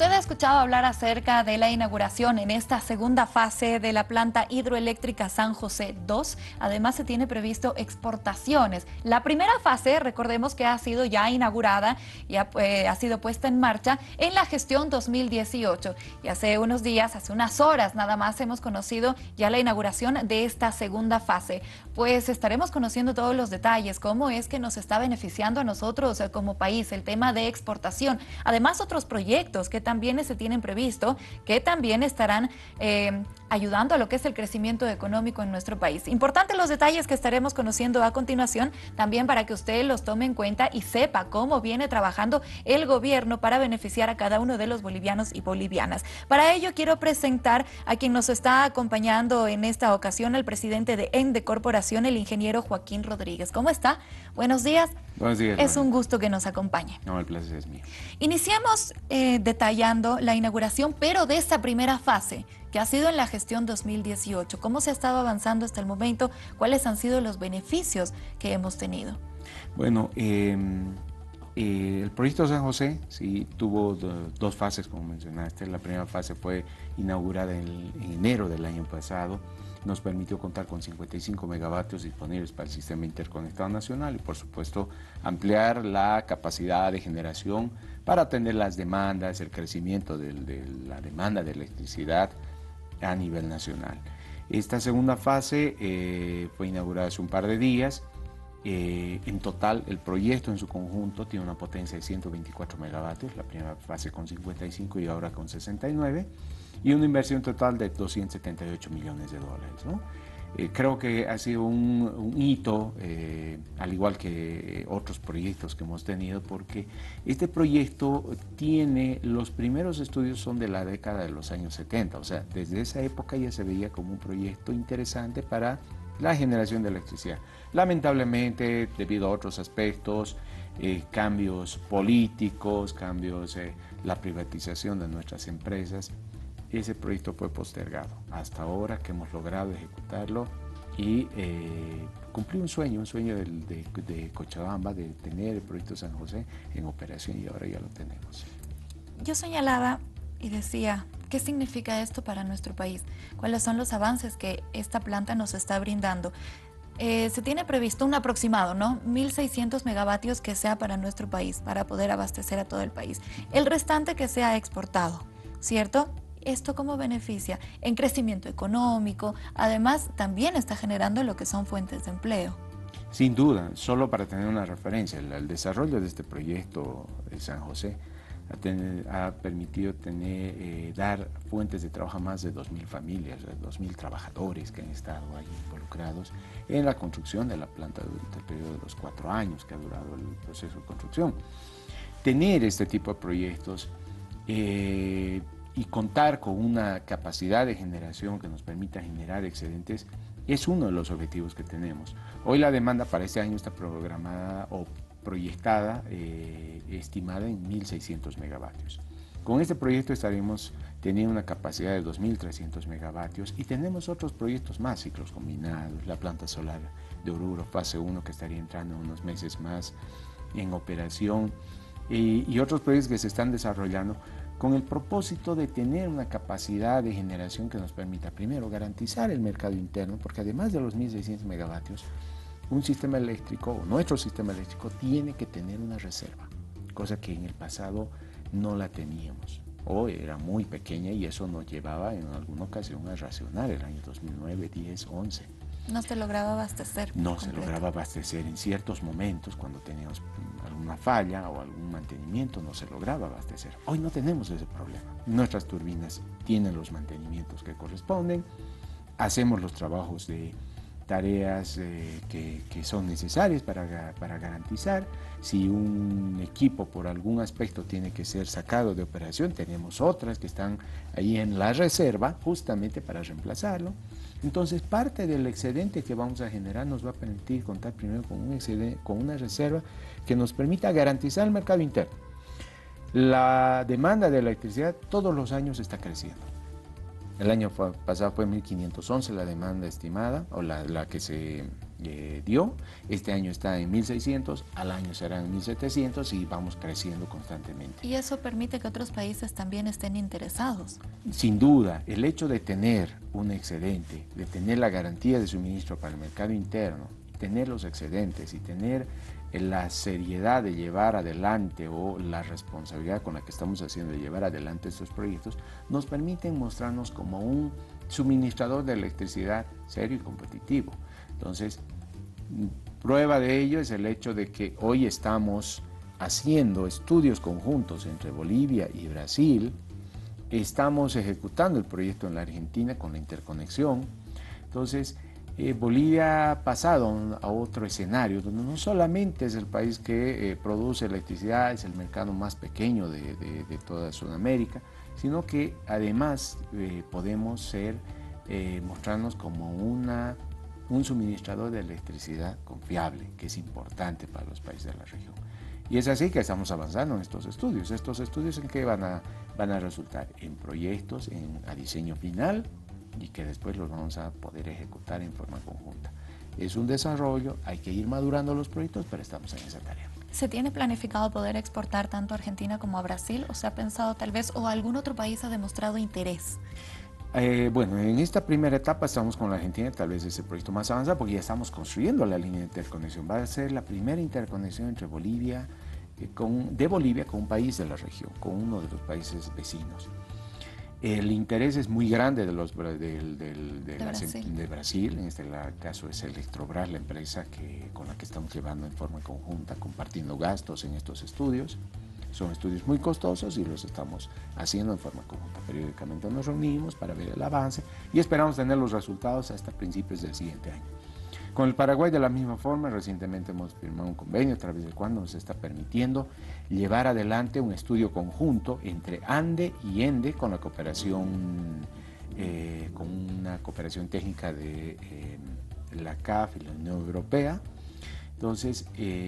Usted ha escuchado hablar acerca de la inauguración en esta segunda fase de la planta hidroeléctrica San José 2. Además, se tiene previsto exportaciones. La primera fase, recordemos que ha sido ya inaugurada y ha sido puesta en marcha en la gestión 2018. Y hace unos días, hace unas horas nada más, hemos conocido ya la inauguración de esta segunda fase. Pues estaremos conociendo todos los detalles, cómo es que nos está beneficiando a nosotros como país el tema de exportación. Además, otros proyectos que también se tienen previsto, que también estarán ayudando a lo que es el crecimiento económico en nuestro país. Importantes los detalles que estaremos conociendo a continuación, también para que usted los tome en cuenta y sepa cómo viene trabajando el gobierno para beneficiar a cada uno de los bolivianos y bolivianas. Para ello quiero presentar a quien nos está acompañando en esta ocasión, el presidente de ENDE Corporación, el ingeniero Joaquín Rodríguez. ¿Cómo está? Buenos días. Buenos días. Es un gusto que nos acompañe. No, el placer es mío. Iniciamos detallando la inauguración, pero de esta primera fase, que ha sido en la gestión 2018. ¿Cómo se ha estado avanzando hasta el momento? ¿Cuáles han sido los beneficios que hemos tenido? Bueno, el proyecto San José sí tuvo dos fases, como mencionaste. La primera fase fue inaugurada en enero del año pasado. Nos permitió contar con 55 megavatios disponibles para el sistema interconectado nacional y, por supuesto, ampliar la capacidad de generación para atender las demandas, el crecimiento de la demanda de electricidad a nivel nacional. Esta segunda fase fue inaugurada hace un par de días. En total, el proyecto en su conjunto tiene una potencia de 124 megavatios, la primera fase con 55 y ahora con 69, y una inversión total de 278 millones de dólares, ¿no? Creo que ha sido un hito, al igual que otros proyectos que hemos tenido, porque este proyecto tiene, los primeros estudios son de la década de los años 70, o sea, desde esa época ya se veía como un proyecto interesante para la generación de electricidad. Lamentablemente, debido a otros aspectos, cambios políticos, la privatización de nuestras empresas, ese proyecto fue postergado. Hasta ahora que hemos logrado ejecutarlo y cumplir un sueño de Cochabamba, de tener el proyecto San José en operación, y ahora ya lo tenemos. Yo señalaba y decía, ¿qué significa esto para nuestro país? ¿Cuáles son los avances que esta planta nos está brindando? Se tiene previsto un aproximado, ¿no? 1.600 megavatios que sea para nuestro país, para poder abastecer a todo el país. El restante que sea exportado, ¿cierto? ¿Esto cómo beneficia? En crecimiento económico, además también está generando lo que son fuentes de empleo. Sin duda, solo para tener una referencia, el desarrollo de este proyecto de San José ha permitido dar fuentes de trabajo a más de 2.000 familias, 2.000 trabajadores que han estado ahí involucrados en la construcción de la planta durante el periodo de los 4 años que ha durado el proceso de construcción. Tener este tipo de proyectos y contar con una capacidad de generación que nos permita generar excedentes es uno de los objetivos que tenemos. Hoy la demanda para este año está programada o proyectada, estimada en 1.600 megavatios. Con este proyecto estaremos teniendo una capacidad de 2.300 megavatios y tenemos otros proyectos más, ciclos combinados, la planta solar de Oruro, fase 1, que estaría entrando unos meses más en operación, y otros proyectos que se están desarrollando con el propósito de tener una capacidad de generación que nos permita, primero, garantizar el mercado interno, porque además de los 1.600 megavatios, un sistema eléctrico, nuestro sistema eléctrico, tiene que tener una reserva, cosa que en el pasado no la teníamos, o era muy pequeña, y eso nos llevaba en alguna ocasión a racionar el año 2009, 10, 11. No se lograba abastecer. No se lograba abastecer en ciertos momentos, cuando teníamos alguna falla o algún mantenimiento, no se lograba abastecer. Hoy no tenemos ese problema. Nuestras turbinas tienen los mantenimientos que corresponden, hacemos los trabajos de tareas que son necesarias para garantizar. Si un equipo por algún aspecto tiene que ser sacado de operación, tenemos otras que están ahí en la reserva justamente para reemplazarlo. Entonces, parte del excedente que vamos a generar nos va a permitir contar primero con una reserva que nos permita garantizar el mercado interno. La demanda de electricidad todos los años está creciendo. El año pasado fue 1.511 la demanda estimada, o la que se dio. Este año está en 1.600, al año serán 1.700 y vamos creciendo constantemente. ¿Y eso permite que otros países también estén interesados? Sin duda, el hecho de tener un excedente, de tener la garantía de suministro para el mercado interno, tener los excedentes y tener la seriedad de llevar adelante o la responsabilidad con la que estamos haciendo de llevar adelante estos proyectos, nos permiten mostrarnos como un suministrador de electricidad serio y competitivo. Entonces, prueba de ello es el hecho de que hoy estamos haciendo estudios conjuntos entre Bolivia y Brasil, estamos ejecutando el proyecto en la Argentina con la interconexión. Entonces, Bolivia ha pasado a otro escenario donde no solamente es el país que produce electricidad, es el mercado más pequeño de toda Sudamérica, sino que además podemos mostrarnos como un suministrador de electricidad confiable, que es importante para los países de la región. Y es así que estamos avanzando en estos estudios. ¿Estos estudios en qué van a resultar? En proyectos a diseño final y que después los vamos a poder ejecutar en forma conjunta. Es un desarrollo, hay que ir madurando los proyectos, pero estamos en esa tarea. ¿Se tiene planificado poder exportar tanto a Argentina como a Brasil? ¿O se ha pensado tal vez, o algún otro país ha demostrado interés? Bueno, en esta primera etapa estamos con la Argentina, tal vez es el proyecto más avanzado porque ya estamos construyendo la línea de interconexión. Va a ser la primera interconexión entre Bolivia, de Bolivia con un país de la región, con uno de los países vecinos. El interés es muy grande de Brasil, en este caso es Electrobras, la empresa con la que estamos llevando en forma conjunta, compartiendo gastos en estos estudios. Son estudios muy costosos y los estamos haciendo en forma conjunta. Periódicamente nos reunimos para ver el avance y esperamos tener los resultados hasta principios del siguiente año. Con el Paraguay de la misma forma, recientemente hemos firmado un convenio a través del cual nos está permitiendo llevar adelante un estudio conjunto entre ANDE y ENDE con la cooperación, con una cooperación técnica de la CAF y la Unión Europea. Entonces,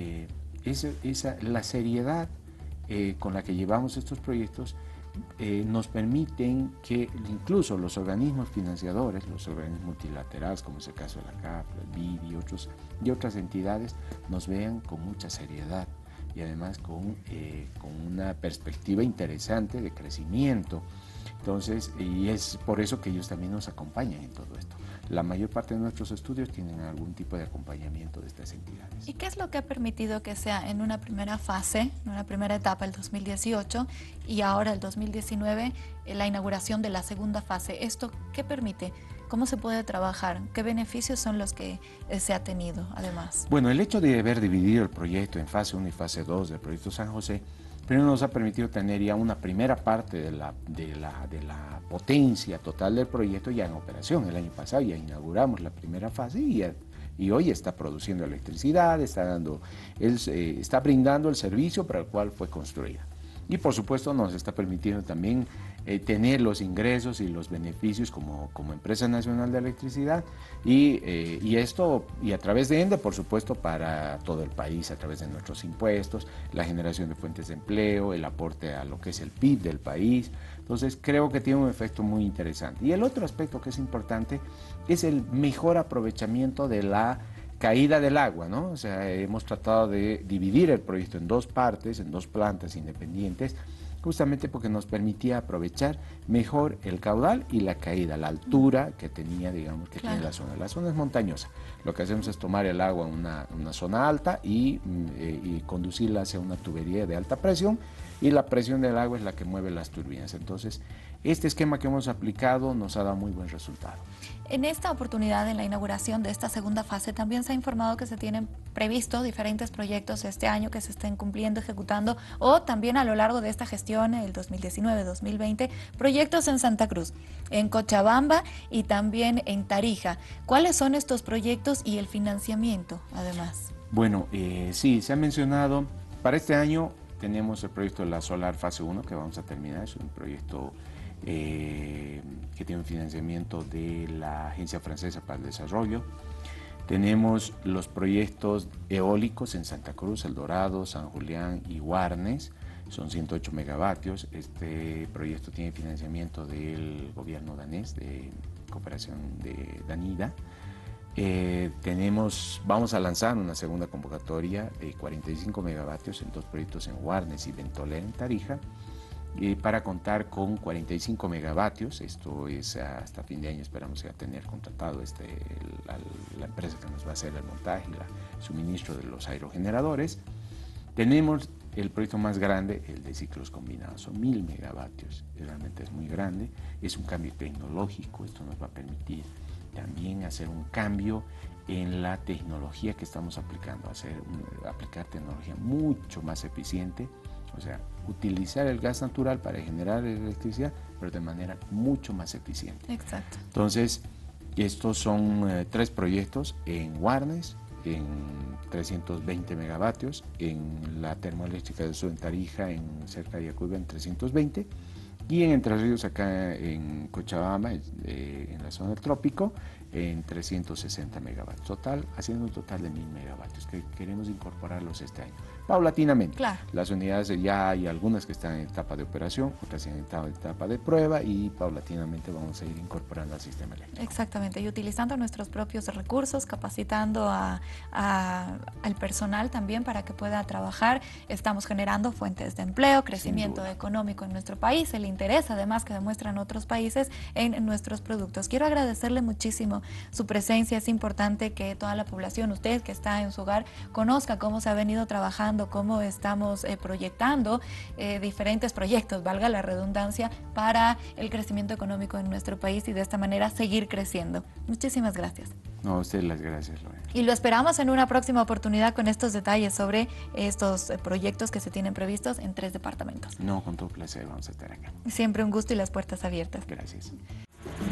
la seriedad con la que llevamos estos proyectos nos permiten que incluso los organismos financiadores, los organismos multilaterales, como es el caso de la CAF, el BID y otras entidades, nos vean con mucha seriedad y además con una perspectiva interesante de crecimiento. Entonces, y es por eso que ellos también nos acompañan en todo esto. La mayor parte de nuestros estudios tienen algún tipo de acompañamiento de estas entidades. ¿Y qué es lo que ha permitido que sea en una primera fase, en una primera etapa, el 2018, y ahora el 2019, la inauguración de la segunda fase? ¿Esto qué permite? ¿Cómo se puede trabajar? ¿Qué beneficios son los que se ha tenido, además? Bueno, el hecho de haber dividido el proyecto en fase 1 y fase 2 del proyecto San José, primero nos ha permitido tener ya una primera parte de la potencia total del proyecto ya en operación. El año pasado ya inauguramos la primera fase y hoy está produciendo electricidad, está brindando el servicio para el cual fue construida. Y por supuesto nos está permitiendo también tener los ingresos y los beneficios como empresa nacional de electricidad y a través de ENDE, por supuesto, para todo el país, a través de nuestros impuestos, la generación de fuentes de empleo, el aporte a lo que es el PIB del país. Entonces creo que tiene un efecto muy interesante. Y el otro aspecto que es importante es el mejor aprovechamiento de la caída del agua, ¿no? O sea, hemos tratado de dividir el proyecto en dos partes, en dos plantas independientes, justamente porque nos permitía aprovechar mejor el caudal y la caída, la altura que tenía, digamos, que tiene la zona. La zona es montañosa. Lo que hacemos es tomar el agua en una zona alta y conducirla hacia una tubería de alta presión y la presión del agua es la que mueve las turbinas. Entonces, este esquema que hemos aplicado nos ha dado muy buen resultado. En esta oportunidad, en la inauguración de esta segunda fase, también se ha informado que se tienen previsto diferentes proyectos este año que se estén cumpliendo, ejecutando, o también a lo largo de esta gestión, el 2019-2020, proyectos en Santa Cruz, en Cochabamba y también en Tarija. ¿Cuáles son estos proyectos y el financiamiento, además? Bueno, sí, se ha mencionado, para este año tenemos el proyecto de la Solar Fase 1 que vamos a terminar, es un proyecto que tiene un financiamiento de la Agencia Francesa para el Desarrollo. Tenemos los proyectos eólicos en Santa Cruz, El Dorado, San Julián y Guarnes, son 108 megavatios. Este proyecto tiene financiamiento del gobierno danés, de cooperación de Danida. Vamos a lanzar una segunda convocatoria de 45 megavatios en dos proyectos en Guarnes y Ventolera en Tarija, para contar con 45 megavatios. Esto es hasta fin de año, esperamos ya tener contratado la empresa que nos va a hacer el montaje y el suministro de los aerogeneradores. Tenemos el proyecto más grande, el de ciclos combinados, son 1000 megavatios, realmente es muy grande, es un cambio tecnológico. Esto nos va a permitir también hacer un cambio en la tecnología que estamos aplicando, aplicar tecnología mucho más eficiente, o sea, utilizar el gas natural para generar electricidad, pero de manera mucho más eficiente. Exacto. Entonces, estos son 3 proyectos en Guarnes, en 320 megavatios, en la termoeléctrica del sur en Tarija, cerca de Yacuiba, en 320, y en Entre Ríos, acá en Cochabamba, en la zona del trópico, en 360 megavatios. Haciendo un total de 1000 megavatios que queremos incorporarlos este año. Paulatinamente. Claro. Las unidades ya hay algunas que están en etapa de operación, otras en etapa de prueba, y paulatinamente vamos a ir incorporando al sistema eléctrico. Exactamente, y utilizando nuestros propios recursos, capacitando al personal también para que pueda trabajar. Estamos generando fuentes de empleo, crecimiento económico en nuestro país, el interés además que demuestran otros países en nuestros productos. Quiero agradecerle muchísimo su presencia. Es importante que toda la población, usted que está en su hogar, conozca cómo se ha venido trabajando, cómo estamos proyectando diferentes proyectos, valga la redundancia, para el crecimiento económico en nuestro país y de esta manera seguir creciendo. Muchísimas gracias. No, a usted las gracias, Lorena. Y lo esperamos en una próxima oportunidad con estos detalles sobre estos proyectos que se tienen previstos en 3 departamentos. No, con todo placer vamos a estar acá. Siempre un gusto y las puertas abiertas. Gracias.